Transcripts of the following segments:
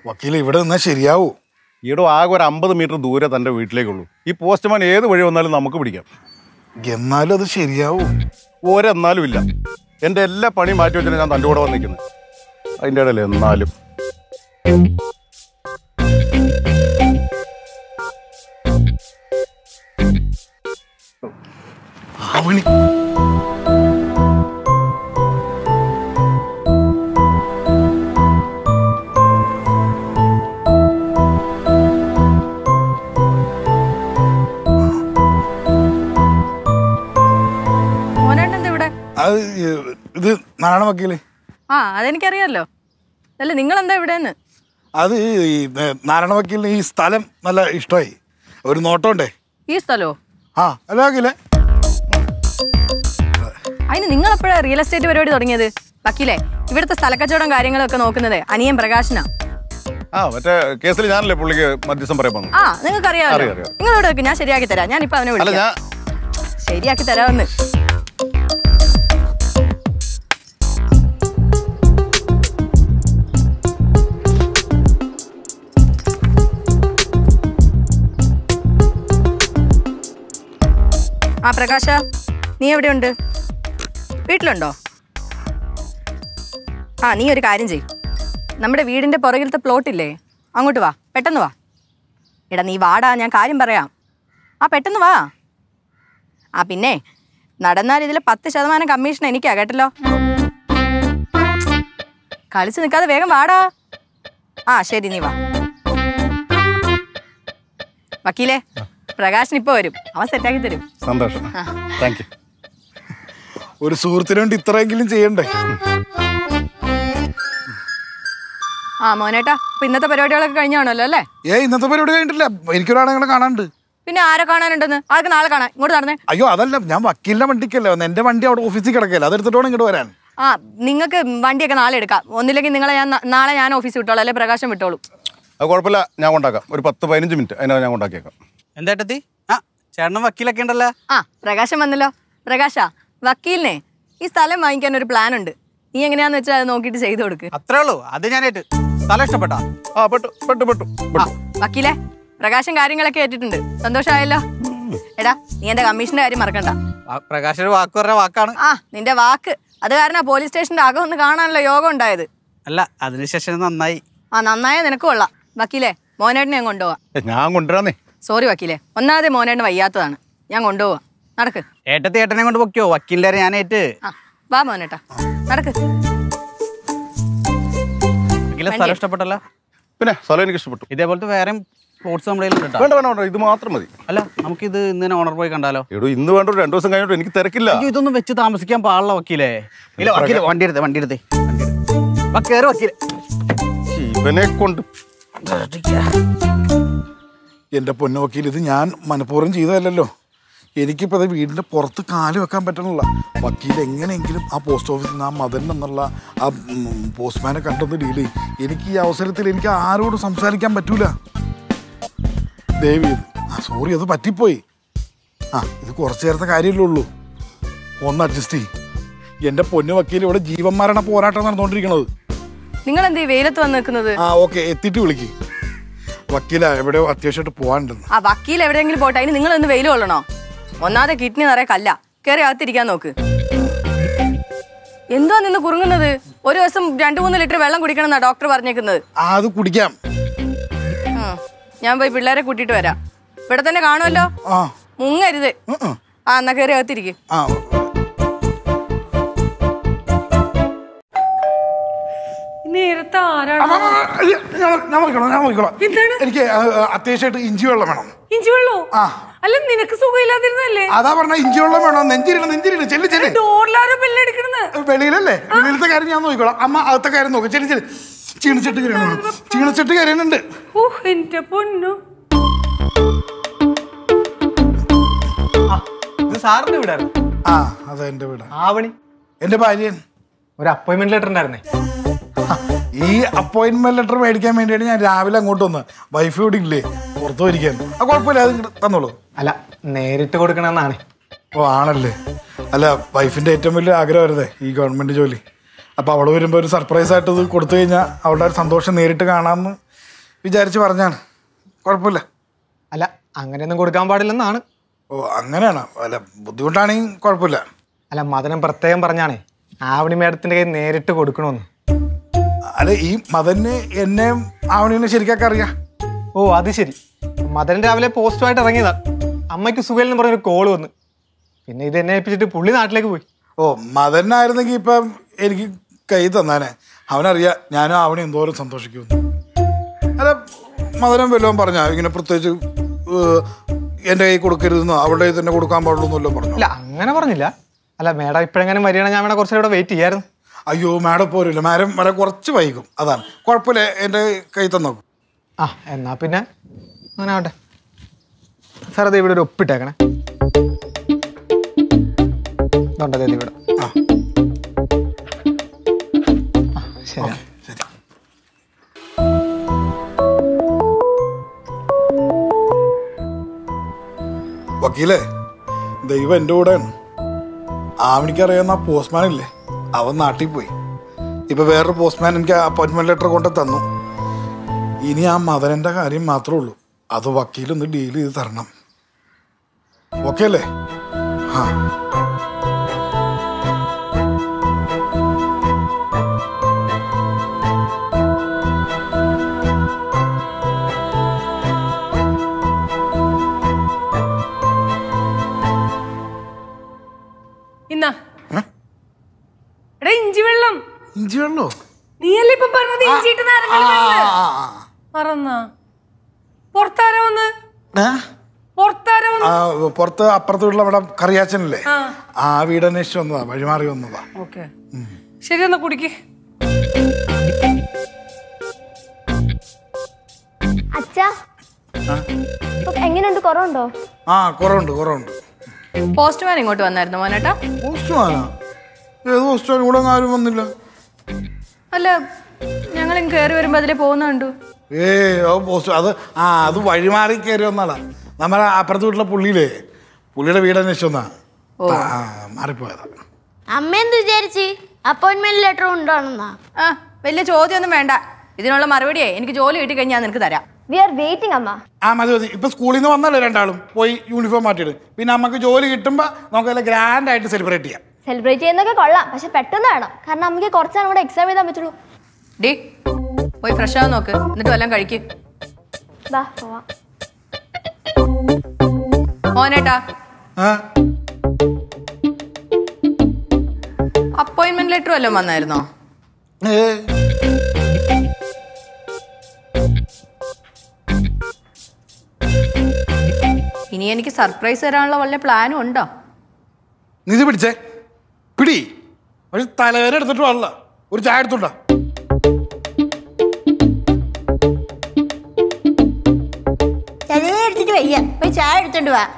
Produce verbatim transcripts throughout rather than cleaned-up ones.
വക്കീൽ ഇവിടെ നിന്നാ ശരിയാവൂ? ഈടോ ആകെ ഒരു അമ്പത് മീറ്റർ ദൂരെ തൻ്റെ വീട്ടിലേക്കുള്ളൂ. ഈ പോസ്റ്റ്മാൻ ഏത് വഴി വന്നാലും നമുക്ക് പിടിക്കാം. എന്നാലും അത് ശരിയാവൂ? ഒരെന്നാലും ഇല്ല. എൻ്റെ എല്ലാ പണിയും മാറ്റി വെച്ചാൽ ഞാൻ തൻ്റെ കൂടെ വന്നിരിക്കുന്നത്. അതിൻ്റെ ഇടയിൽ എന്നാലും ആവണി ഇത് നാരായണ വക്കീല്. ആ അതെനിക്കറിയാലോ. അല്ല നിങ്ങൾ എന്താ ഇവിടെന്ന്? അത് ഈ നാരായണ വക്കീലിന് ഈ സ്ഥലം നല്ല ഇഷ്ടമായി. ഒരു നോട്ടമുണ്ടേ. ഈ സ്ഥലോ? ആ അല്ല വക്കീലേ. അതിന് നിങ്ങൾ എപ്പോഴാ റിയൽ എസ്റ്റേറ്റ് പരിപാടി തുടങ്ങിയത്? വക്കീലേ, ഇവിടുത്തെ സ്ഥലക്കച്ചവടം കാര്യങ്ങളൊക്കെ നോക്കുന്നത് അനിയൻ പ്രകാശനാ. ആ മറ്റേ കേസിൽ ഞാനല്ലേ പുള്ളിക്ക് മധ്യസ്ഥം പറയാൻ. ആ നിങ്ങൾക്ക് അറിയാമല്ലോ. നിങ്ങൾ ഇവിടെ വെക്ക്, ഞാൻ ശരിയാക്കി തരാം. ഞാനിപ്പോ അവനെ വിളിക്കാം. ശരിയാക്കി തരാമെന്ന്. ആ പ്രകാശ, നീ എവിടെയുണ്ട്? വീട്ടിലുണ്ടോ? ആ നീ ഒരു കാര്യം ചെയ്യും, നമ്മുടെ വീടിൻ്റെ പുറകിലത്തെ പ്ലോട്ടില്ലേ, അങ്ങോട്ട് വാ, പെട്ടെന്ന് വാ. എടാ നീ വാടാ, ഞാൻ കാര്യം പറയാം. ആ പെട്ടെന്ന് വാ. ആ പിന്നെ നടന്നാൽ ഇതിൽ പത്ത് ശതമാനം കമ്മീഷൻ എനിക്കാ കേട്ടല്ലോ. കളിച്ച് നിൽക്കാതെ വേഗം വാടാ. ആ ശരി, നീ വാ. വക്കീലേ, പ്രകാശൻ ഇപ്പൊ വരും, അവൻ സെറ്റാക്കി തരും. സന്തോഷം. Thank you. ഒരു സുഹൃത്തിനു വേണ്ടി ഇത്രയെങ്കിലും ചെയ്യണ്ടേ? ആ മോനേട്ടാ, ഇപ്പൊ ഇന്നത്തെ പരിപാടികളൊക്കെ കഴിഞ്ഞാണല്ലോ അല്ലേ? ഏ ഇന്നത്തെ പരിപാടി കഴിഞ്ഞിട്ടില്ല. എനിക്കൊരാളെ നിങ്ങളെ കാണാനുണ്ട്. പിന്നെ ആരെ കാണാനുണ്ടെന്ന്? അതൊക്കെ നാളെ കാണാം. ഇങ്ങോട്ട് നടന്നേ. അയ്യോ അതല്ല, ഞാൻ വക്കീലിന്റെ വണ്ടിക്കല്ലേ വന്നെ. എന്റെ വണ്ടി അവിടെ ഓഫീസിൽ കിടക്കല്ലേ, അതെടുത്തിട്ട് ഇങ്ങോട്ട് വരാൻ. ആ നിങ്ങൾക്ക് വണ്ടിയൊക്കെ നാളെ എടുക്കാം. ഒന്നില്ലെങ്കിൽ നിങ്ങളെ ഞാൻ നാളെ ഞാൻ ഓഫീസിൽ വിട്ടോളൂ, അല്ലെ പ്രകാശം വിട്ടോളൂ. അത് കുഴപ്പമില്ല, ഞാൻ കൊണ്ടാക്കാം. ഒരു പത്ത് പതിനഞ്ച് മിനിറ്റ് അതിനകത്ത് ഞാൻ കൊണ്ടാക്കിയേക്കാം. എന്താ ആ ചേട്ടനും വക്കീലൊക്കെ ഉണ്ടല്ലോ. ആ പ്രകാശം വന്നല്ലോ. പ്രകാശ, വക്കീലിനെ ഈ സ്ഥലം വാങ്ങിക്കാൻ ഒരു പ്ലാൻ ഉണ്ട്. നീ എങ്ങനെയാന്ന് വെച്ചാൽ അത് നോക്കിയിട്ട് ചെയ്തു കൊടുക്ക്. അത്രേ ഉള്ളൂ. അത് ഞാനായിട്ട് സ്ഥലം ഇഷ്ടപ്പെട്ടാ? ആ പെട്ടു പെട്ടു പെട്ടു. വക്കീലെ, പ്രകാശം കാര്യങ്ങളൊക്കെ ഏറ്റിട്ടുണ്ട്. സന്തോഷമായല്ലോ. എടാ നീ എന്റെ കമ്മീഷന്റെ കാര്യം മറക്കണ്ട. പ്രകാശ് ഒരു വാക്ക് പറഞ്ഞ വാക്കാണ്. ആ നിന്റെ വാക്ക്. അത് കാരണം പോലീസ് സ്റ്റേഷന്റെ അകം ഒന്ന് കാണാനുള്ള യോഗം ഉണ്ടായത്. അല്ല അതിനുശേഷം നന്നായി. ആ നന്നായ നിനക്ക് കൊള്ളാം. വക്കീലെ, മോനേട്ടനെ ഞാൻ കൊണ്ടുപോവാ. ഞാൻ കൊണ്ടുവരാന്നേ. സോറി വക്കീലെ, ഒന്നാമതെ മോനേട്ടന് വയ്യാത്തതാണ്. ഞാൻ കൊണ്ടുപോവാ. നടക്ക്. ഏട്ടത്തി ഏട്ടനെ കൊണ്ട് പൊക്കിയോ, വക്കീലിന്റെ ഞാനേറ്റ്. ആ വാ മോനേട്ടാ, നടക്ക്. സ്ഥലം ഇഷ്ടപ്പെട്ടല്ല? പിന്നെ സ്ഥലം എനിക്ക് ഇഷ്ടപ്പെട്ടു. ഇതേപോലത്തെ വേറെ പ്ലോട്ട്സ് നമ്മുടെ വേണ്ട വേണ്ട, ഇത് മാത്രം മതി. അല്ല നമുക്ക് ഇത് ഇന്ന് തന്നെ ഓണർ പോയി കണ്ടാലോ? എടോ ഇന്ന് വേണ്ട, രണ്ടു ദിവസം കഴിഞ്ഞിട്ട് എനിക്ക് തിരക്കില്ല. ഇതൊന്നും വെച്ച് താമസിക്കാൻ പാടില്ല വക്കീലേ. ഇല്ല വക്കീലെ, വണ്ടി എടുത്തേ വണ്ടി എടുത്തേ വക്കേറ് വക്കീലെ. ഇവനെ കൊണ്ട് എൻ്റെ പൊന്നു വക്കീൽ, ഇത് ഞാൻ മനഃപൂർവ്വം ചെയ്തതല്ലോ. എനിക്കിപ്പോൾ അത് വീടിൻ്റെ പുറത്ത് കാല് വെക്കാൻ പറ്റണില്ല. വക്കീൽ എങ്ങനെയെങ്കിലും ആ പോസ്റ്റ് ഓഫീസിൽ നിന്ന് ആ മദൻ എന്നുള്ള ആ പോസ്റ്റ്മാനെ കണ്ടൊന്ന് ഡീൽ ചെയ്യും. എനിക്ക് ഈ അവസരത്തിൽ എനിക്ക് ആരോടും സംസാരിക്കാൻ പറ്റൂല. ദേവി ആ സോറി, അത് പറ്റിപ്പോയി. ആ ഇത് കുറച്ച് നേരത്തെ കാര്യമല്ലേ ഉള്ളൂ, ഒന്ന് അഡ്ജസ്റ്റ് ചെയ്യും. എൻ്റെ പൊന്നു വക്കീൽ, ഇവിടെ ജീവൻ മരണ പോരാട്ടം നടന്നുകൊണ്ടിരിക്കണത്. നിങ്ങൾ എന്ത് വെയിലത്ത് വന്ന് നിൽക്കുന്നത്? ആ ഓക്കെ, എത്തിയിട്ട് വിളിക്ക്. വക്കീല എവിടെയോ അത്യാവശ്യമായിട്ട് പോകാനുണ്ടെന്ന്. ആ വക്കീൽ എവിടെയെങ്കിലും പോട്ടെ, അതിന് നിങ്ങൾ ഒന്ന് വെയിൽ കൊള്ളണോ? ഒന്നാമതെ കിഡ്നി നിറയെ കല്ല, കയറി അകത്തിരിക്കാൻ നോക്ക്. എന്തോ നിന്ന് കുറുങ്ങുന്നത്? ഒരു ദിവസം രണ്ടു മൂന്ന് ലിറ്റർ വെള്ളം കുടിക്കണം എന്നാ ഡോക്ടർ പറഞ്ഞേക്കുന്നത്. അത് കുടിക്കാം. ഞാൻ പോയി പിള്ളേരെ കൂട്ടിയിട്ട് വരാം. ഇവിടെ തന്നെ കാണുമല്ലോ, മുങ്ങരുത്. ആ എന്നാ കയറി അകത്തിരിക്കും. എനിക്ക് അത്യാവശ്യമായിട്ട് ഇഞ്ചി വെള്ളം വേണം. ഇഞ്ചി വെള്ളോ? അല്ല നിനക്ക് സുഖമില്ലാതിരുന്നല്ലേ? അതാ പറഞ്ഞ ഇഞ്ചി വെള്ളം വേണം. നെഞ്ചിരില്ല നെഞ്ചിരില്ല. ചെല്ലു ചെല്ലു. വെളിയിലല്ലേ, വെളിയിലത്തെ കാര്യം ഞാൻ നോക്കിക്കോളാം. അമ്മ അകത്തെ കാര്യം നോക്കും. ചെല്ലു ചെല്ലു. ചീണിച്ചട്ട് കയറണം. ചീണിച്ചട്ട് കയറുന്നുണ്ട്. എന്റെ പൊന്നു. സാറിന്റെ വീടാണ്? ആ അതെ എന്റെ വീടാ. ആവണി എന്റെ ഭാര്യൻ. ഒരു അപ്പോയിന്റ്മെന്റ് ലെറ്റർ ഉണ്ടായിരുന്നേ. ഈ അപ്പോയിന്റ്മെന്റ് ലെറ്റർ മേടിക്കാൻ വേണ്ടിയാണ് ഞാൻ രാവിലെ അങ്ങോട്ട് വന്ന്. വൈഫ് ഇവിടെ ഇല്ലേ, പുറത്തു പോയിരിക്കാൻ. ആ കുഴപ്പമില്ല, അത് തന്നോളൂ. അല്ല നേരിട്ട് കൊടുക്കണമെന്നാണ്. ഓ ആണല്ലേ. അല്ല വൈഫിന്റെ ഏറ്റവും വലിയ ആഗ്രഹമായിരുന്നേ ഈ ഗവൺമെന്റ് ജോലി. അപ്പൊ അവള് വരുമ്പോ ഒരു സർപ്രൈസ് ആയിട്ട് ഇത് കൊടുത്തു കഴിഞ്ഞാൽ അവളുടെ ഒരു സന്തോഷം നേരിട്ട് കാണാമെന്ന് വിചാരിച്ച് പറഞ്ഞാണ്, കുഴപ്പമില്ല. അല്ല അങ്ങനെയൊന്നും കൊടുക്കാൻ പാടില്ലെന്നാണ്. ഓ അങ്ങനെയാണോ? അല്ല ബുദ്ധിമുട്ടാണെങ്കിൽ കുഴപ്പമില്ല. അല്ല മദനം പ്രത്യേകം പറഞ്ഞാണേ ആവണി മേഡത്തിന്റെ കയ്യിൽ നേരിട്ട് കൊടുക്കണമെന്ന്. അല്ല ഈ മദന് എന്നെ ആവണിനെ ശരിക്കൊക്കെ അറിയാം. ഓ അത് ശരി. മദൻ രാവിലെ പോസ്റ്റുമായിട്ട് ഇറങ്ങിയതാ. അമ്മയ്ക്ക് സുഖയില്ലെന്ന് പറഞ്ഞൊരു കോള് വന്ന്, പിന്നെ ഇത് എന്നെ ഏൽപ്പിച്ചിട്ട് പുള്ളി നാട്ടിലേക്ക് പോയി. ഓ മദനായിരുന്നെങ്കിൽ ഇപ്പം എനിക്ക് കൈ തന്നാനെ. അവനറിയാം ഞാനും ആവണി എന്തോരം സന്തോഷിക്കുമെന്ന്. അല്ല മദനം വല്ലതും പറഞ്ഞാ ഇങ്ങനെ പ്രത്യേകിച്ച് എൻ്റെ കൈ കൊടുക്കരുതെന്നോ അവളുടെ കൈ തന്നെ കൊടുക്കാൻ പാടുള്ളൂ എന്നല്ലോ പറഞ്ഞു? അല്ല അങ്ങനെ പറഞ്ഞില്ല. അല്ല മേഡം ഇപ്പോഴെങ്ങനെ വരികയാണെങ്കിൽ ഞാൻ വേണം കുറച്ച് ഇവിടെ വെയിറ്റ് ചെയ്യായിരുന്നു. അയ്യോ മാഡം പോരില്ല, മാഡം വരെ കുറച്ച് വൈകും, അതാണ് കുഴപ്പമില്ല. എൻ്റെ കൈ തന്നോക്കും. ആ എന്നാ പിന്നെ അങ്ങനെ ആവട്ടെ. സാർ അത് ഇവിടെ ഒരു ഒപ്പിട്ടേക്കണേ. ഇതുണ്ടത് ഇവിടെ. ആ ശരി ശരി. വക്കീലേ, ദൈവം എൻ്റെ കൂടെയാണ്. ആവണിക്കറിയാവുന്ന ആ പോസ്റ്റ്മാൻ ഇല്ലേ, അവൻ നാട്ടിൽ പോയി. ഇപ്പം വേറൊരു പോസ്റ്റ്മാൻ എനിക്ക് അപ്പോയിൻമെൻറ്റ് ലെറ്റർ കൊണ്ട് തന്നു. ഇനി ആ മദനൻ്റെ കാര്യം മാത്രമേ ഉള്ളൂ, അത് വക്കീലൊന്ന് ഡീൽ ചെയ്ത് തരണം. ഓക്കെ അല്ലേ? ആ ഇഞ്ചി വെള്ളം. ഇഞ്ചി വെള്ളോ? നീയല്ലേ ഇപ്പൊ പറഞ്ഞത് ഇഞ്ചിട്ട് മറന്നാ? പുറത്താര വന്ന് പുറത്താര വന്ന് പുറത്ത് അപ്പുറത്ത് വീട്ടിൽ അവിടെ കറിയാച്ചനല്ലേ, ആ വീട് അന്വേഷിച്ച് വന്നതാ, വഴിമാറി വന്നതാ. ഓക്കെ ശരി എന്നാ കുടിക്ക്. അച്ഛാ എങ്ങനെയുണ്ട്, കുറവുണ്ടോ? ആ കുറവുണ്ട് കുറവുണ്ട്. പോസ്റ്റ്മാൻ ഇങ്ങോട്ട് വന്നായിരുന്നു മോനേട്ടാ? പോസ്റ്റ്മാനാ? ഏത് പോസ്റ്റ്മാൻ? ഇവിടെ ആരും വന്നില്ല. അല്ല ഞങ്ങൾ കയറി വരുമ്പോ അതിലെ പോകുന്ന കണ്ടു. ഏ പോസ്റ്റ് അത് ആ അത് വഴിമാറി കയറി വന്നാളാ. നമ്മളെ അപ്പുറത്ത് വീട്ടിലെ പുള്ളിയില്ലേ, പുള്ളിയുടെ വീട് അന്വേഷിച്ച് വന്നാ. ആ മാറിപ്പോയതാ. അമ്മ എന്ത് വിചാരിച്ച്? അപ്പോയിന്റ്മെന്റ് ലെറ്റർ ഉണ്ടോണെന്നാ? ആ വലിയ ചോദ്യമൊന്നും വേണ്ട, ഇതിനുള്ള മറുപടിയേ എനിക്ക് ജോലി കിട്ടി കഴിഞ്ഞാൽ നിനക്ക് തരാം. വി ആർ വെയിറ്റിംഗ് അമ്മ. ആ മതി മതി. ഇപ്പൊ സ്കൂളിൽ നിന്ന് വന്നല്ലേ രണ്ടാളും, പോയി യൂണിഫോം മാറ്റിയിടും. പിന്നെ നമുക്ക് ജോലി കിട്ടുമ്പോ നമുക്ക് ഗ്രാൻഡ് ആയിട്ട് സെലിബ്രേറ്റ് ചെയ്യാം. സെലിബ്രേറ്റ് ചെയ്യുന്നൊക്കെ കൊള്ളാം, പക്ഷെ പെട്ടെന്ന് വേണം, കാരണം നമുക്ക് കുറച്ചാണ് കൂടെ എക്സാം എഴുതാൻ പറ്റുള്ളൂ. ഡി പോയി ഫ്രഷ് ആവാൻ നോക്ക്, എന്നിട്ട് വല്ലതും കഴിക്ക്. മോനേട്ടാ അപ്പോയിന്റ്മെന്റ് ലെറ്റർ വല്ലതും വന്നായിരുന്നോ? ഇനി എനിക്ക് സർപ്രൈസ് തരാനുള്ള വല്ല പ്ലാനും ഉണ്ടോ? നീ ഇത് പിടിച്ചേ പിടി. പക്ഷെ തലവേദന എടുത്തിട്ട് പാടില്ല. ഒരു ചായ എടുത്തുണ്ടോ? എടുത്തിട്ട് വയ്യ, പോയി ചായ എടുത്തോണ്ട് വാ.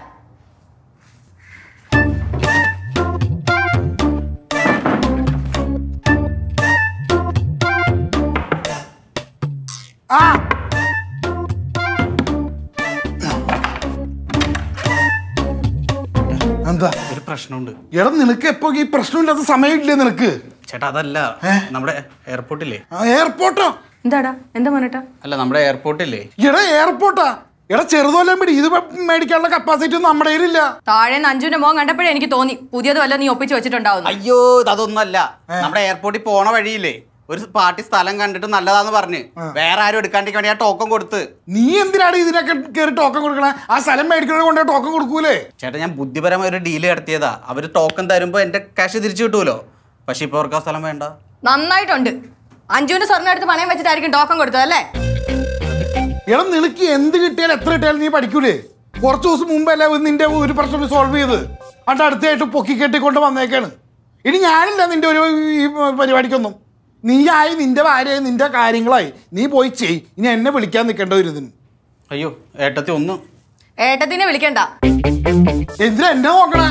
എന്താ ഒരു പ്രശ്നമുണ്ട്. എടാ നിനക്ക് എപ്പോ ഈ പ്രശ്നമില്ലാത്ത സമയമില്ലേ നിനക്ക്? ചേട്ടാ അതല്ല, നമ്മുടെ എയർപോർട്ടില്ലേ. എയർപോർട്ടോ? എന്താടാ എന്താ മോനേട്ടാ? അല്ല നമ്മുടെ എയർപോർട്ടില്ലേ. എടാ എയർപോർട്ടാ? എടാ ചെറുതോല്ലാം പിടി, ഇത് മേടിക്കാനുള്ള കപ്പാസിറ്റി ഒന്നും നമ്മുടെ കയ്യിലില്ല. താഴെ അഞ്ജുവിന്റെ മോൻ കണ്ടപ്പോഴേ എനിക്ക് തോന്നി പുതിയത് വല്ല നീ ഒപ്പിച്ച് വെച്ചിട്ടുണ്ടാവുന്നു. അയ്യോ അതൊന്നല്ല, നമ്മുടെ എയർപോർട്ടിൽ പോണ വഴിയില്ലേ ഒരു പാർട്ടി സ്ഥലം കണ്ടിട്ട് നല്ലതാന്ന് പറഞ്ഞ് വേറെ ആരും എടുക്കാണ്ടിരിക്കാൻ വേണ്ടി ആ ടോക്കൺ കൊടുത്ത്. നീ എന്തിനാണ് ഇതിനൊക്കെ കയറി ടോക്കൺ കൊടുക്കണേ? ആ സ്ഥലം മേടിക്കണത് കൊണ്ട് ടോക്കൺ കൊടുക്കൂലേ? ചേട്ടാ ഞാൻ ബുദ്ധിപരമായ ഒരു ഡീല് നടത്തിയതാ. അവര് ടോക്കൺ തരുമ്പോ എന്റെ കാശ് തിരിച്ചു കിട്ടുമല്ലോ. പക്ഷെ ഇപ്പൊ അവർക്ക് ആ സ്ഥലം വേണ്ട. നന്നായിട്ടുണ്ട്. അഞ്ജുവിന്റെ സ്വർണ്ണം എടുത്ത് പണയം വെച്ചിട്ടായിരിക്കും ടോക്കൺ കൊടുത്തത് അല്ലേ? എടാ നിനക്ക് എന്ത് കിട്ടിയാലും എത്ര കിട്ടിയാലും നീ പഠിക്കൂലേ? കുറച്ച് ദിവസം മുമ്പല്ലേ നിന്റെ ഒരു പ്രശ്നം സോൾവ് ചെയ്ത് അണ്ട് അടുത്തായിട്ട് പൊക്കി കെട്ടിക്കൊണ്ട് വന്നേക്കാണ്. ഇനി ഞാനില്ല നിന്റെ ഒരു ഈ പരിപാടിക്കൊന്നും. നീ ആയി, നിന്റെ ഭാര്യയായി, നിന്റെ കാര്യങ്ങളായി, നീ പോയി ചെയ്. ഇനി എന്നെ വിളിക്കാൻ നിൽക്കേണ്ട ഒരു ഇതിന്. അയ്യോ ഏട്ടത്തി ഒന്നും. ഏട്ടത്തിനെ വിളിക്കണ്ട. എന്തിനാ എന്നെ നോക്കണേ?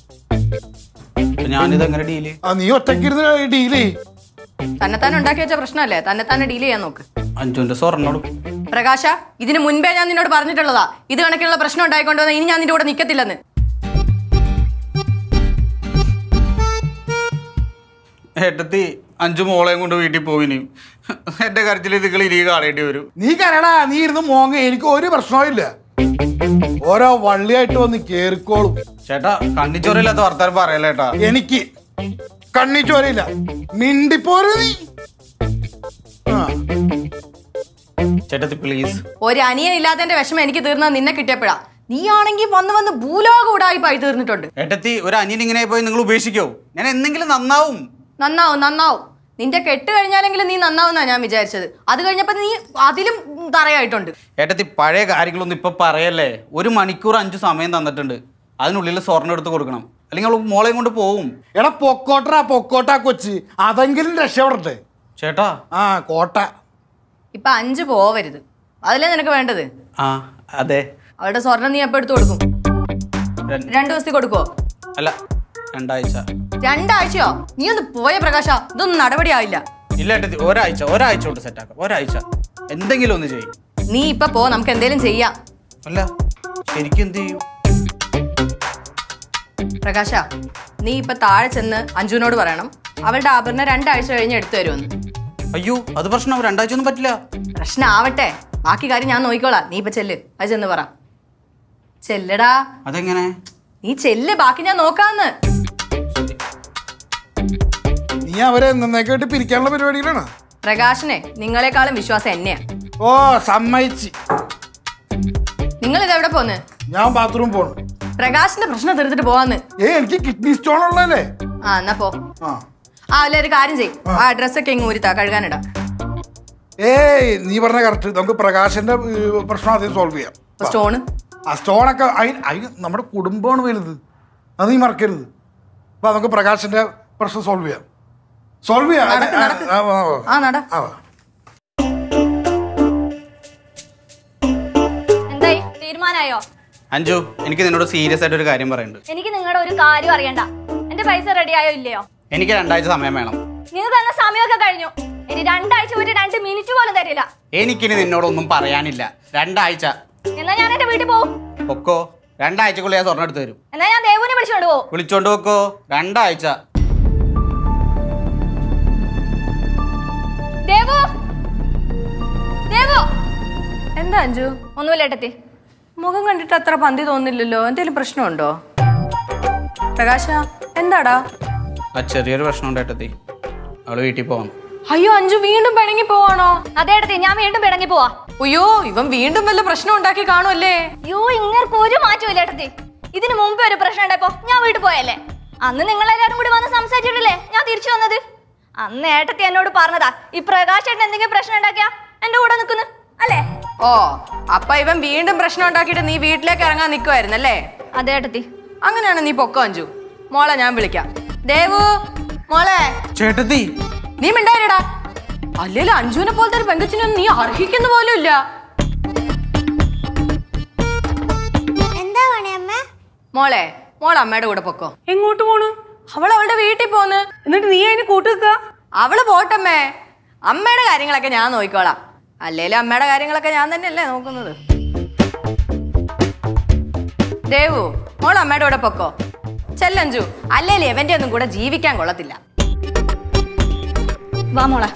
ഞാനിത് എങ്ങനെ ഡീല്? ആ നീ ഒറ്റക്കിരുന്ന് ഡീല്. തന്നെത്താൻ ഉണ്ടാക്കി വെച്ച പ്രശ്നമല്ലേ, തന്നെത്താനെ ഡീൽ ചെയ്യാൻ നോക്ക്. അഞ്ചുവിന്റെ സ്വർണ്ണോട് പ്രകാശ, ഇതിന് മുൻപേ ഞാൻ നിന്നോട് പറഞ്ഞിട്ടുള്ളതാ, ഇത് കണക്കിലുള്ള പ്രശ്നം ഉണ്ടായിക്കൊണ്ട് വന്നാൽ ഇനി ഞാൻ നിന്റെ കൂടെ നിൽക്കത്തില്ലെന്ന്. ഏട്ടത്തി അഞ്ചു മോളെയും കൊണ്ട് വീട്ടിൽ പോയിനി. എന്റെ കരച്ചിൽ നിങ്ങൾ ഇനി കാണേണ്ടി വരും. നീ കരടാ, നീ ഇരുന്ന് മോങ്ങ, എനിക്ക് ഒരു പ്രശ്നവും ഇല്ല. ഓരോ വള്ളിയായിട്ട് വന്ന് കേറിക്കോളും. ചേട്ടാ കണ്ണിച്ചോറില്ലാത്ത വർത്താനം പറയല്ലേട്ടാ. എനിക്ക് കണ്ണിച്ചോരയില്ല, മിണ്ടിപ്പോരു നീ. ചേട്ടത്തി പ്ലീസ്. ഒരു അനിയൻ ഇല്ലാത്തതിന്റെ വിഷമം എനിക്ക് തീർന്നത് നിന്നെ കിട്ടിയപ്പോഴാ. നീ ആണെങ്കിൽ വന്ന് വന്ന് ഭൂലോകം ഉടായിപ്പായി തീർന്നിട്ടുണ്ട്. ഏട്ടത്തി ഒരു അനിയൻ ഇങ്ങനെ പോയി നിങ്ങൾ ഉപേക്ഷിക്കോ? ഞാൻ എന്തെങ്കിലും നന്നാവും. നന്നാവും നന്നാവും. നിന്റെ കെട്ട് കഴിഞ്ഞാലെങ്കിലും നീ നന്നാവുന്നാ ഞാൻ വിചാരിച്ചത്. അത് കഴിഞ്ഞപ്പോ നീ അതിലും തറയായിട്ടുണ്ട്. ഏട്ടത്തി പഴയ കാര്യങ്ങളൊന്നും ഇപ്പൊ പറയല്ലേ. ഒരു മണിക്കൂർ അഞ്ചു സമയം തന്നിട്ടുണ്ട്. അതിനുള്ളിൽ സ്വർണ്ണം എടുത്ത് കൊടുക്കണം, അല്ലെങ്കിൽ മോളെയും കൊണ്ട് പോവും. എടാ പൊക്കോട്ടാ പൊക്കോട്ടാ കൊച്ചി, അതെങ്കിലും രക്ഷപ്പെടട്ടെ. ചേട്ടാ ആ കോട്ട ഇപ്പൊ അഞ്ച് പോവരുത്, അതല്ലേ നിനക്ക് വേണ്ടത്? ആ അതെ. അവളുടെ സ്വർണം നീ എപ്പോ എടുത്ത് കൊടുക്കും? രണ്ടു ദിവസത്തിൽ കൊടുക്കോ? അല്ല രണ്ടാഴ്ച. രണ്ടാഴ്ചയോ? നീ ഒന്ന് പോയ പ്രകാശ, ഇതൊന്നും നടപടി ആവില്ല. ഇല്ല ഏട്ടത്തി ഒരാഴ്ച ഒരാഴ്ച കൊണ്ട് സെറ്റാക്കാം. ഒരാഴ്ച എന്തെങ്കിലും ഒന്ന് ചെയ്യും. നീ ഇപ്പൊ പോ, നമുക്ക് എന്തേലും ചെയ്യാം. അല്ല ശരിക്കും എന്ത് ചെയ്യും? പ്രകാശ നീ ഇപ്പൊ താഴെ ചെന്ന് അഞ്ജുവിനോട് പറയണം അവളുടെ ആഭരണം രണ്ടാഴ്ച കഴിഞ്ഞ് എടുത്തു തരുമെന്ന്. അയ്യോ അത് പ്രശ്നം, രണ്ടാഴ്ച ഒന്നും പറ്റില്ല. പ്രശ്നം ആവട്ടെ, ബാക്കി കാര്യം ഞാൻ നോക്കിക്കോളാം. നീ ഇപ്പൊ ചെല്ല്, അത് ചെന്ന് പറ. ചെല്ലടാ. അതെങ്ങനെ? നീ ചെല്ല്, ബാക്കി ഞാൻ നോക്കാന്ന്. നീ അവരെ എന്നേക്കായിട്ട് പിരിക്കാനുള്ള പരിപാടിയിലാണ്. പ്രകാശനെ നിങ്ങളെക്കാളും വിശ്വാസം എന്നെയാ. ഓ സമ്മതിച്ച്. നിങ്ങൾ ഇതെവിടെ പോന്ന്? ഞാൻ ബാത്റൂം പോണു. പ്രകാശിന്റെ പ്രശ്നം തീർത്തിട്ട് പോവാന്ന്. ഏ എനിക്ക് കിഡ്നി സ്റ്റോൺ ഉള്ളതല്ലേ. ആ എന്നാ പോ. ആ ആ അല്ല ഒരു കാര്യം ചെയ്യും, ആ ഡ്രസ്സൊക്കെ ഇങ്ങ് ഊരിത്താ, കഴുകാനിടാം. ഏയ് നീ പറഞ്ഞ കറക്റ്റ്. നമുക്ക് പ്രകാശന്റെ പ്രശ്നം ആദ്യം സോൾവ് ചെയ്യാം. സ്റ്റോണ് ആ സ്റ്റോണൊക്കെ അതിന് നമ്മുടെ കുടുംബമാണ് വലുത്, അത് നീ മറക്കരുത്. അപ്പൊ നമുക്ക് പ്രകാശന്റെ പ്രശ്നം സോൾവ് ചെയ്യാം. സോൾവ് ചെയ്യാം. നടക്ക്, നടക്ക്. ആ, ആ, ആ. ആ നട. ആ. എന്തായി തീരുമാനമായോ? അഞ്ജു എനിക്ക് നിന്നോട് സീരിയസ് ആയിട്ട് ഒരു കാര്യം പറയുന്നുണ്ട്. എനിക്ക് നിങ്ങളുടെ ഒരു കാര്യം അറിയണ്ട. എന്റെ പൈസ റെഡി ആയോ ഇല്ലയോ? എനിക്ക് രണ്ടാഴ്ച സമയം വേണം. നിങ്ങൾ തന്ന സമയമൊക്കെ കഴിഞ്ഞു. ഇനി രണ്ടാഴ്ച ഒരു രണ്ട് മിനിറ്റ് പോലും തരില്ല. എനിക്കിനി നിന്നോടൊന്നും പറയാനില്ല. രണ്ടാഴ്ച. എന്നാ ഞാൻ എന്റെ വീട്ടിൽ പോവും. ഒക്കോ രണ്ടാഴ്ചക്കുള്ളിൽ ഞാൻ സ്വർണ്ണം എടുത്ത് തരും. എന്നാ ഞാൻ ദേവുവിനെ വിളിച്ചോണ്ട് പോവും. വിളിച്ചോണ്ട് വെക്കോ. രണ്ടാഴ്ച. ദേവു ദേവു എന്താ അഞ്ജു? ഒന്നുമില്ല ഏട്ടത്തി. മുഖം കണ്ടിട്ട് അത്ര പന്തി തോന്നില്ലല്ലോ. എന്തെങ്കിലും പ്രശ്നമുണ്ടോ? പ്രകാശ എന്താടാ? ആ ചെറിയൊരു പ്രശ്നം ഉണ്ട് ഏട്ടത്തി. അവള് വീട്ടിൽ പോകണം. അയ്യോ അഞ്ജു വീണ്ടും പിണങ്ങി പോവാണോ? അതെ ഏട്ടത്തി, ഞാൻ വീണ്ടും പിണങ്ങി പോവാ. അയ്യോ ഇവൻ വീണ്ടും വല്ല പ്രശ്നം ഉണ്ടാക്കി കാണുമല്ലേ? അയ്യോ ഇങ്ങനെ ഒരു മാറ്റമില്ല ഏട്ടത്തി. ഇതിന് മുമ്പ് ഒരു പ്രശ്നം ഉണ്ടായപ്പോ ഞാൻ വീട്ടിൽ പോയല്ലേ. അന്ന് നിങ്ങളെല്ലാരും കൂടി വന്ന് സംസാരിച്ചിട്ടില്ലേ ഞാൻ തിരിച്ചു വന്നത്. അന്ന് ഏട്ടത്തി എന്നോട് പറഞ്ഞതാ ഈ പ്രകാശ് ഏട്ടൻ എന്തെങ്കിലും പ്രശ്നം ഉണ്ടാക്കിയാ എന്റെ കൂടെ നിൽക്കുന്നു അല്ലേ? ഓ അപ്പൊ ഇവൻ വീണ്ടും പ്രശ്നം ഉണ്ടാക്കിയിട്ട് നീ വീട്ടിലേക്ക് ഇറങ്ങാൻ നിൽക്കുമായിരുന്നല്ലേ? അതെ ഏട്ടത്തി. അങ്ങനെയാണ് നീ പൊക്കോ അഞ്ജു. മോളെ ഞാൻ വിളിക്കാം. ദേവു മോളെ. ചേട്ടത്തി നീ മിണ്ടായിരടാ. അല്ലേലും അഞ്ജുവിനെ പോലത്തെ ഒരു പെങ്കച്ചിനൊന്നും നീ അർഹിക്കുന്ന പോലും ഇല്ല. എന്താ പണിയമ്മ? മോളെ മോളെ അമ്മയുടെ കൂടെ പൊക്കോ. എങ്ങോട്ട് പോണു? അവൾ അവളുടെ വീട്ടിൽ പോന്ന്. എന്നിട്ട് നീ അതിന് കൂട്ടുക? അവള് പോട്ടമ്മേ, അമ്മയുടെ കാര്യങ്ങളൊക്കെ ഞാൻ നോക്കിക്കോളാം. അല്ലേലും അമ്മയുടെ കാര്യങ്ങളൊക്കെ ഞാൻ തന്നെയല്ലേ നോക്കുന്നത്. ദേവു മോൾ അമ്മയുടെ കൂടെ പൊക്കോ. ചെല്ലഞ്ചു, അല്ലേലും എവന്റെ ഒന്നും കൂടെ ജീവിക്കാൻ കൊള്ളത്തില്ല. വാ മോളെ.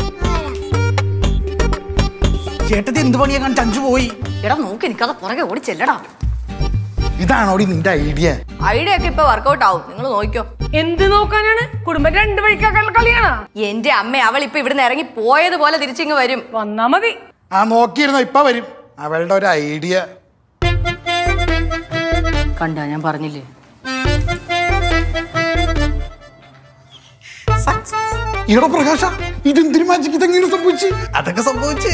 ചേട്ടത്തി എന്ത് പണിയാ കാണിച്ച് അഞ്ചു പോയി? എടാ നോക്കി നിൽക്കാതെ പുറകെ ഓടി ചെല്ലടാ. ഇതാണോടി നിന്റെ ഐഡിയ? ഐഡിയ ഒക്കെ ഇപ്പൊ വർക്കൗട്ട് ആവും, നിങ്ങൾ നോക്കിക്കോ. എന്ത് നോക്കാനാണ്? കുടുംബം രണ്ട് വഴിക്കാക്കാനുള്ള കളിയാണോ? എന്റെ അമ്മ അവൾ ഇപ്പൊ ഇവിടുന്ന് ഇറങ്ങി പോയതുപോലെ തിരിച്ചിങ്ങ് വരും. വന്നാ മതി. ആ നോക്കിയിരുന്നോ, ഇപ്പൊ വരും. അവളുടെ ഒരു ഐഡിയ കണ്ടാ ഞാൻ പറഞ്ഞില്ലേ. ഇവിടെ പ്രകാശ ഇതെന്തിനു മാജിക്ക്, ഇതെങ്ങനെ സംഭവിച്ചു? അതൊക്കെ സംഭവിച്ച്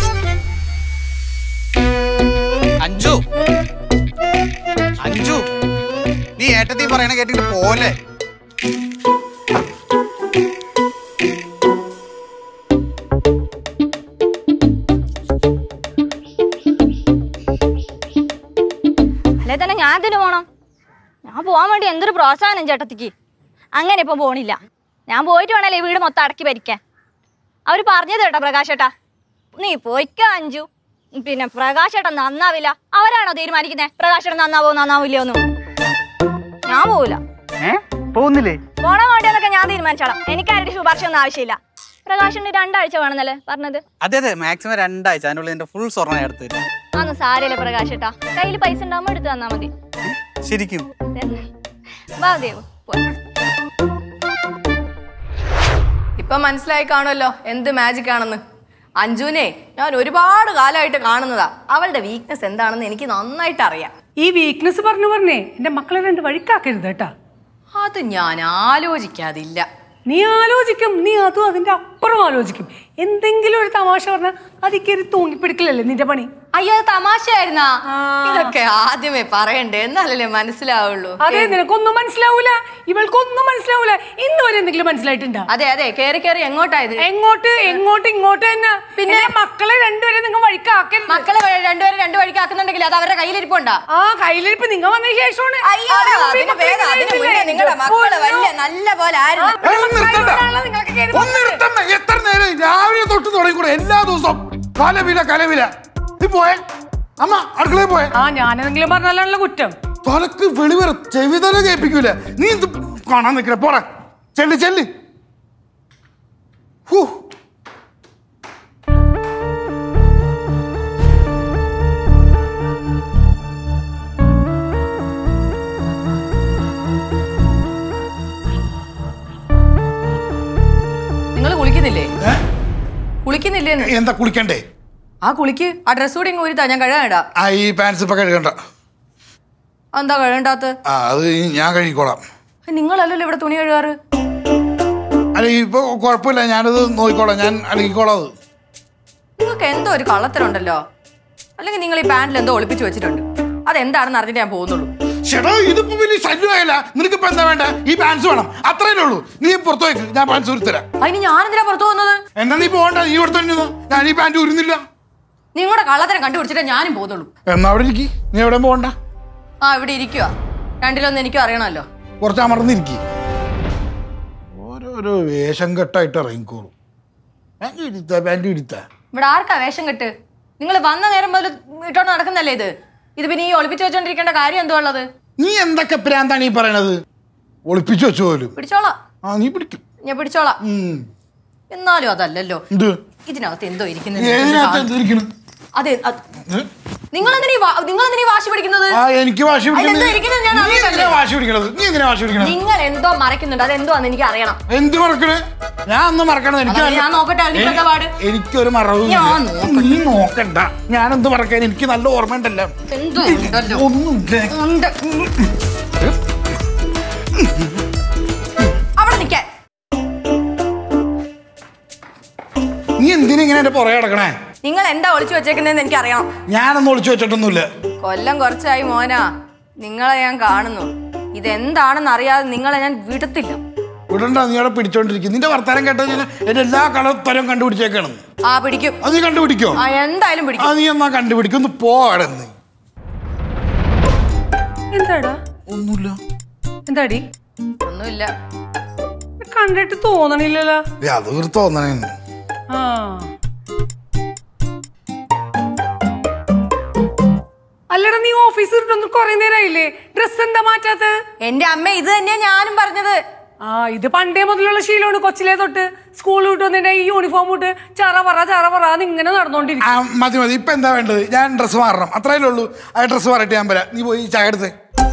അഞ്ചു അഞ്ചു നീ ഏട്ടത്തി പറയണ കേട്ടിട്ട് പോലെ. അല്ലേ തന്നെ ഞാൻ എന്തിനു പോണം? ഞാൻ പോവാൻ വേണ്ടി എന്തൊരു പ്രോത്സാഹനം ചേട്ടത്തിക്ക്. അങ്ങനെ ഇപ്പം പോണില്ല. ഞാൻ പോയിട്ട് വേണല്ലേ ഈ വീട് മൊത്തം അടക്കി ഭരിക്കാൻ. അവർ പറഞ്ഞത് കേട്ടോ പ്രകാശേട്ടാ, നീ പോയിക്ക അഞ്ചു. പിന്നെ പ്രകാശേട്ടൻ നന്നാവില്ല. അവരാണോ തീരുമാനിക്കുന്നത് പ്രകാശേട്ടൻ നന്നാവോ നന്നാവില്ലയോന്നും? ഞാൻ പോവില്ല. പോകുന്നില്ലേ? പോണ വേണ്ടിയെന്നൊക്കെ ഞാൻ തീരുമാനിച്ചോളാം. എനിക്കാരുടെ ശുപാർശ ഒന്നും ആവശ്യമില്ല. പ്രകാശന് രണ്ടാഴ്ച വേണമെന്നല്ലേ പറഞ്ഞത്? അതെ അതെ മാക്സിമം രണ്ടാഴ്ച അതിനുള്ളിൽ എന്റെ ഫുൾ സ്വർണ്ണം എടുത്തു തരാം. അതൊന്നും സാരമില്ല പ്രകാശേട്ടാ, കയ്യിൽ പൈസ ഉണ്ടാകുമ്പോൾ എടുത്ത് തന്നാ മതി. ശരിക്കും വാ ദേവ് പോയി. ഇപ്പൊ മനസ്സിലായി കാണുമല്ലോ എന്ത് മാജിക് ആണെന്ന്. അഞ്ജുനെ ഞാൻ ഒരുപാട് കാലമായിട്ട് കാണുന്നതാ. അവളുടെ വീക്ക്നെസ് എന്താണെന്ന് എനിക്ക് നന്നായിട്ട് അറിയാം. ഈ വീക്ക്നെസ് പറഞ്ഞു പറഞ്ഞേ എന്റെ മക്കളെ രണ്ട് വഴിക്കാക്കരുത് കേട്ടാ. അത് ഞാൻ ആലോചിക്കാതില്ല. നീ ആലോചിക്കും, നീ അതും അതിന്റെ അപ്പുറം ആലോചിക്കും. എന്തെങ്കിലും ഒരു തമാശ പറഞ്ഞാൽ അതിക്കേറി തൂങ്ങിപ്പിടിക്കലല്ലേ നിന്റെ പണി. അയ്യോ തമാശയായിരുന്നാ? ഇതൊക്കെ ആദ്യമേ പറയണ്ടേ, എന്നാലല്ലേ മനസ്സിലാവുള്ളൂ. അതെ, നിനക്കൊന്നും മനസ്സിലാവൂല, ഇവൾക്കൊന്നും മനസ്സിലാവൂല. ഇന്ന് വരെ എന്തെങ്കിലും മനസ്സിലായിട്ടുണ്ടോ? അതെ അതെ, കേറി കേറി എങ്ങോട്ടായത്? എങ്ങോട്ട് എങ്ങോട്ട് ഇങ്ങോട്ട് തന്നെ. പിന്നെ മക്കളെ രണ്ടുപേരെ നിങ്ങൾ വഴിക്കാക്കരുത്. മക്കളെ രണ്ടുപേരെ രണ്ടു വഴിക്കാക്കുന്നുണ്ടെങ്കിൽ അത് അവരുടെ കയ്യിലിരിപ്പുണ്ടാ. ആ കയ്യിലിരിപ്പ് നിങ്ങൾ വന്ന ശേഷമാണ്. നിങ്ങളുടെ മക്കള് വലിയ നല്ല പോലെ ആയിരുന്നു. എത്ര നേരം രാവിലെ തൊട്ട് തുടങ്ങിക്കൂടെ എല്ലാ ദിവസവും കലവില കലവില. നീ പോയെ അമ്മ അടുക്കളയിൽ പോയെ? ആ ഞാനെന്തെങ്കിലും പറഞ്ഞാലാണല്ലോ കുറ്റം. തലക്ക് വെളിവറ ചെവിതല കേൾപ്പിക്കൂല. നീ ഇത് കാണാൻ നിൽക്കണ പോടാ, ചെല്ലി ചെല്ലി. നിങ്ങൾ കുളിക്കുന്നില്ലേ? കുളിക്കുന്നില്ലേ? എന്താ കുളിക്കണ്ടേ? ആ കുളിക്ക്. ആ ഡ്രസ് കൂടി ഇങ്ങ് ഊരിത്താ, ഞാൻ കഴുകാനിടാ. ആ ഈ പാൻസ് ഇപ്പൊ കഴുകണ്ട. എന്താ കഴുകണ്ടാത്ത? ആ അത് ഞാൻ കഴുകിക്കോളാം. നിങ്ങളല്ലല്ലോ ഇവിടെ തുണി കഴുകാറ്. അല്ല ഇപ്പൊ കുഴപ്പമില്ല, ഞാനത് നോക്കിക്കോളാം, ഞാൻ അലക്കിക്കോളാം. അത് നിങ്ങൾക്ക് എന്തോ ഒരു കള്ളത്തരമുണ്ടല്ലോ. അല്ലെങ്കിൽ നിങ്ങൾ ഈ പാന്റിൽ എന്തോ ഒളിപ്പിച്ചു വെച്ചിട്ടുണ്ട്. അതെന്താണെന്ന് അറിഞ്ഞിട്ട് ഞാൻ പോകുന്നുള്ളൂ. ചേട്ടാ ഇതിപ്പോ വലിയ ശല്യമായില്ല. നിനക്കിപ്പോ എന്താ വേണ്ട? ഈ പാൻസ് വേണം, അത്രയല്ലേ ഉള്ളൂ. നീ പുറത്തു പോയി, ഞാൻ പാൻസ് ഉരുത്തരാം. അതിന് ഞാനെന്തിനാ പുറത്തു പോകുന്നത്? എന്നാ നീ പോകണ്ട, നീ ഇവിടെ തന്നെ. ഞാൻ ഈ പാൻറ് ഉരുന്നില്ല. നിങ്ങളുടെ കള്ളത്തരം കണ്ടുപിടിച്ചിട്ടേ ഞാനും പോകുന്നുള്ളൂ. എന്നാ അവിടെ ഇരിക്കി, നീ എവിടെ പോകണ്ട. ആ ഇവിടെ ഇരിക്കുക. രണ്ടിലൊന്നും എനിക്കും അറിയണമല്ലോ. കുറച്ച് അമർന്നിരിക്കി. ഓരോരോ വേഷം കെട്ടായിട്ട് ഇറങ്ങിക്കോളും. Pant ഉരുത്ത pant ഉരുത്ത. ഇവിടെ ആർക്കാ വേഷം കെട്ട്? നിങ്ങൾ വന്ന നേരം മുതൽ ഇട്ടോണ്ട് നടക്കുന്നല്ലേ ഇത്? ഇത് പിന്നെ ഈ ഒളിപ്പിച്ചു വെച്ചോണ്ടിരിക്കേണ്ട കാര്യം എന്തോ ഉള്ളത്? നീ എന്തൊക്കെ പ്രാന്താണ് ഈ പറയണത്? ഒളിപ്പിച്ചു വെച്ചു പോലും. പിടിച്ചോളാം. ആ നീ പിടിക്കും. ഞാൻ പിടിച്ചോളാം. എന്നാലും അതല്ലല്ലോ. എന്ത് ഇതിനകത്ത് എന്തോ ഇരിക്കുന്നു. അതെ, നിങ്ങൾ എന്തിനാ വാശി പിടിക്കുന്നത്? എനിക്ക് വാശി വാശി പിടിക്കണത്. നീ എന്തിനാ വാശി പിടിക്കണത്? നിങ്ങൾ എന്തോ മറക്കുന്നുണ്ട്. അതെന്തോന്ന് എനിക്ക് അറിയണം. എന്ത് മറക്കണേ? ഞാൻ ഒന്നും മറക്കണത് എനിക്ക് ഞാൻ നോക്കട്ടെ. എനിക്കൊരു മറവ് നീ നോക്കണ്ട. ഞാനെന്ത് മറക്കാൻ? എനിക്ക് നല്ല ഓർമ്മയുണ്ടല്ലോ. ഒന്നും അവിടെ നിൽക്കാൻ. നീ എന്തിനിങ്ങനെ എന്റെ പുറകെ കിടക്കണേ? നിങ്ങൾ എന്താ ഒളിച്ചു വെച്ചേക്കുന്നതെന്ന് എനിക്ക് അറിയണം. ഞാനൊന്നും ഒളിച്ചു വെച്ചിട്ടൊന്നുമില്ല. കൊല്ലം കുറച്ചായി മോനാ നിങ്ങളെ ഞാൻ കാണുന്നു. ഇതെന്താണെന്ന് അറിയാതെ നിങ്ങളെ ഞാൻ വിടത്തില്ല. വിടണ്ട, നീ അവിടെ പിടിച്ചോണ്ടിരിക്കും. നിന്റെ വർത്താനം കേട്ടാ ഞാൻ എന്റെ എല്ലാ കളത്തരം കണ്ടുപിടിച്ചേക്കണം. ആ പിടിക്കും. അത് നീ കണ്ടുപിടിക്കോ? ആ എന്തായാലും പിടിക്കും. ആ നീ എന്നാ കണ്ടുപിടിക്കും. ഒന്ന് പോടെ. എന്താടാ? ഒന്നുമില്ല. എന്താടി? ഒന്നുമില്ല. കണ്ടിട്ട് തോന്നണില്ലല്ലോ. അത് ഒരു തോന്നണേ. ആ അല്ലടാ, നീ ഓഫീസിൽ ഇരുട്ടൊന്ന് കൊറേ നേരമായില്ലേ? ഡ്രസ് എന്താ മാറ്റാത്ത? എന്റെ അമ്മ ഇത് തന്നെയാ ഞാനും പറഞ്ഞത്. ആ ഇത് പണ്ടേ മുതലുള്ള ശീലമാണ്. കൊച്ചിലെ തൊട്ട് സ്കൂൾ വിട്ട് വന്നിട്ട് ഈ യൂണിഫോം ഇട്ട് ചറ പറ ചറ പറ ഇങ്ങനെ നടന്നോണ്ടിരിക്കും. മതി മതി. ഇപ്പൊ എന്താ വേണ്ടത്? ഞാൻ ഡ്രസ്സ് മാറണം, അത്രയല്ലേ ഉള്ളൂ. ആ ഡ്രസ്സ് മാറിയിട്ട് ഞാൻ വരാം. നീ പോയി ചായ എടുത്ത്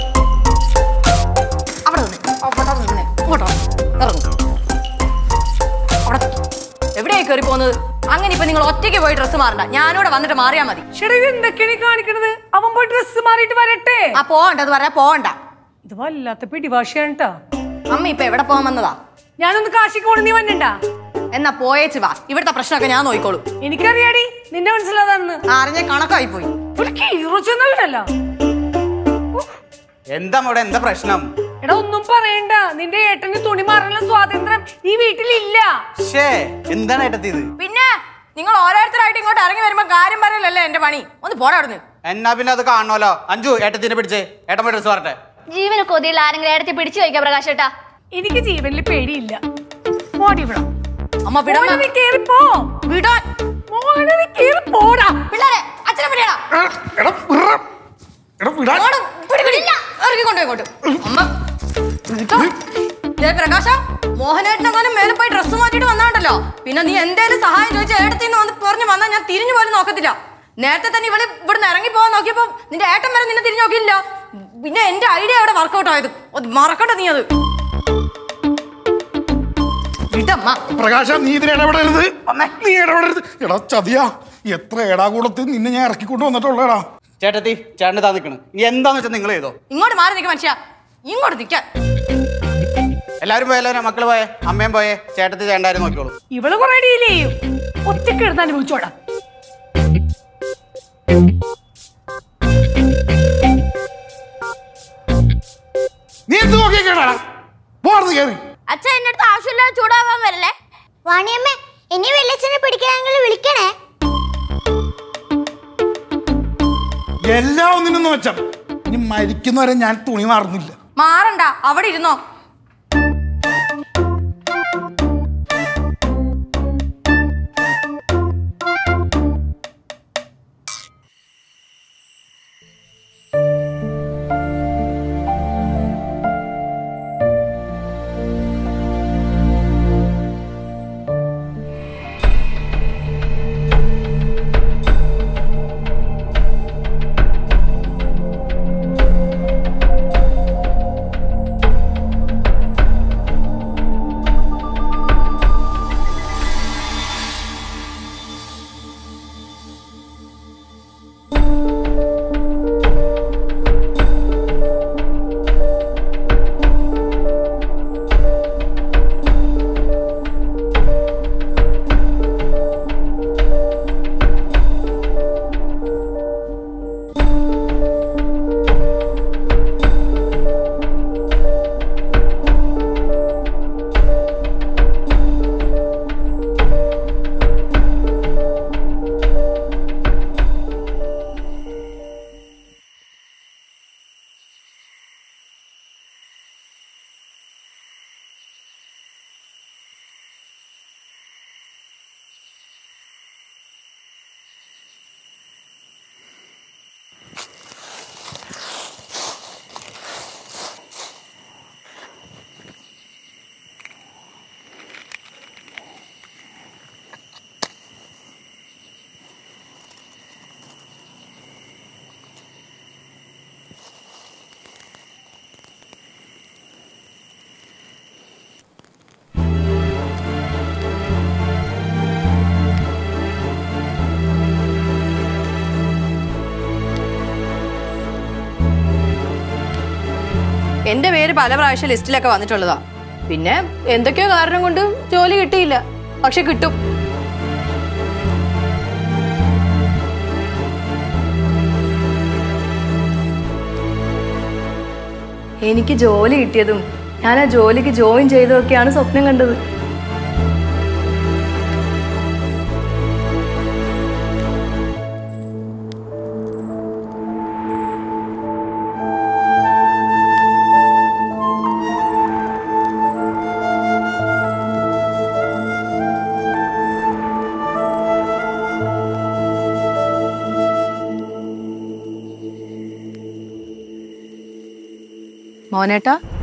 എവിടെയായി കയറി പോകുന്നത്? അങ്ങനെ ഇപ്പൊ നിങ്ങൾ ഒറ്റയ്ക്ക് പോയി ഡ്രസ്സ് മാറണ്ട, ഞാനിവിടെ വന്നിട്ട് മാറിയാ മതി. എന്തൊക്കെയാണ് കാണിക്കണത്? അവൻ പോയി ഡ്രസ് മാറിയിട്ട് വരട്ടെ. ആ പോകണ്ടത് പറയാ പോകണ്ട. ഇത് വല്ലാത്ത പിടിഭാഷയാണ് കേട്ടോ. അമ്മ ഇപ്പൊ എവിടെ പോകാൻ വന്നതാ? ഞാനൊന്ന് കാശിക്ക് പോണ. നീ വന്നണ്ടാ? എന്നാ പോയേച്ച് വാ. ഇവിടുത്തെ പ്രശ്നമൊക്കെ ഞാൻ നോക്കിക്കോളൂ. എനിക്കറിയാടി നിന്റെ മനസ്സിലാതാണെന്ന്. അറിഞ്ഞ കണക്കായി പോയി. എന്താ ഇവിടെ എന്താ പ്രശ്നം? എടാ ഒന്നും പറയണ്ട. നിന്റെ ഏട്ടന് തുണി മാറാനുള്ള സ്വാതന്ത്ര്യം ഈ വീട്ടിലില്ല. എന്താണ് ഏട്ടത്തിയത്? പിന്നെ നിങ്ങൾ ഓരോരുത്തരായിട്ട് ഇങ്ങോട്ട് ഇറങ്ങി വരുമ്പോ കാര്യം പറയലല്ലേ എന്റെ പണി. ഒന്ന് പോടാ അവിടുന്ന്. എന്നാ പിന്നെ അത് കാണണമല്ലോ. അഞ്ചു ഏട്ടത്തിനെ പിടിച്ചേ. ഏട്ടൻ പോയി ഡ്രസ് മാറട്ടെ. ജീവന് കൊതിയുള്ള ആരെങ്കിലും ഏടത്തി പിടിച്ചു വയ്ക്കാം പ്രകാശേട്ടാ. എനിക്ക് ജീവനിൽ പേടിയില്ല. അമ്മ വിടാൻ. പിള്ളേരെ അച്ഛനെ പിടിയടാ. ഇറങ്ങിക്കൊണ്ടോ ഇങ്ങോട്ട്. അമ്മ പ്രകാശ, മോഹനേട്ടനെങ്ങാനും മേലെ പോയി ഡ്രസ്സ് മാറ്റിട്ട് വന്നാണ്ടല്ലോ, പിന്നെ നീ എന്തേലും സഹായം ചോദിച്ചാൽ ഏട്ടത്തിന്ന് വന്ന് പറഞ്ഞു വന്നാൽ ഞാൻ തിരിഞ്ഞു പോലും നോക്കത്തില്ല. നേരത്തെ തന്നെ ഇവള് ഇവിടുന്ന് ഇറങ്ങി പോകാൻ നോക്കിയപ്പോ നിന്റെ ഏട്ടൻ വരെ നിന്നെ തിരിഞ്ഞു നോക്കിയില്ല. പിന്നെ എന്റെ ഐഡിയ അവിടെ വർക്കൗട്ട് ആയത്, മറക്കട്ടെ നീ അത്. പ്രകാശ, നീ ഇതിന് ഇടപെടരുത്, നീ ഇടപെടരുത്. എടാ ചതിയാ, എത്ര ഏടാകൂടത്തിൽ നിന്നെ ഞാൻ ഇറക്കിക്കൊണ്ട് വന്നിട്ടുള്ളടാ. ചേട്ടത്തി, ചേട്ടന് താ നിൽക്കണം. ഇനി എന്താന്ന് വെച്ചാൽ നിങ്ങൾ ചെയ്തോ. ഇങ്ങോട്ട് മാറി നിൽക്കുക മനുഷ്യ, ഇങ്ങോട്ട് നിൽക്കാൻ. എല്ലാവരും പോയല്ലോ, മക്കള് പോയേ, അമ്മയും പോയേ, ചേട്ടത്തി ചേണ്ടാരും നോക്കിയോളൂ. ഇവള് കുറെ ഡീൽ ചെയ്യും, ഒറ്റക്ക് എടുത്ത് അനുഭവിച്ചോടാ. നീ എന്ത് നോക്കിയേക്കാടാ? പോർന്ന് കേറി. അച്ഛൻ എന്റെ അടുത്ത് ആവശ്യമില്ലാതെ ചൂടാവാൻ വരല്ലേ. വാണിയമ്മേ, ഇനി വെള്ളച്ചനെ പിടിക്കണമെങ്കിൽ വിളിക്കണേ. എല്ലാം ഒന്നിനൊന്നും വെച്ചാ ഇനി മരിക്കുന്നവരെ ഞാൻ തുണി മാറുന്നില്ല. മാറണ്ട, അവിടെ ഇരുന്നോ. എന്റെ പേര് പല പ്രാവശ്യം ലിസ്റ്റിലൊക്കെ വന്നിട്ടുള്ളതാ. പിന്നെ എന്തൊക്കെയോ കാരണം കൊണ്ട് ജോലി കിട്ടിയില്ല, പക്ഷെ കിട്ടും. എനിക്ക് ജോലി കിട്ടിയതും ഞാൻ ആ ജോലിക്ക് ജോയിൻ ചെയ്തതൊക്കെയാണ് സ്വപ്നം കണ്ടത്. മോനേട്ടാ,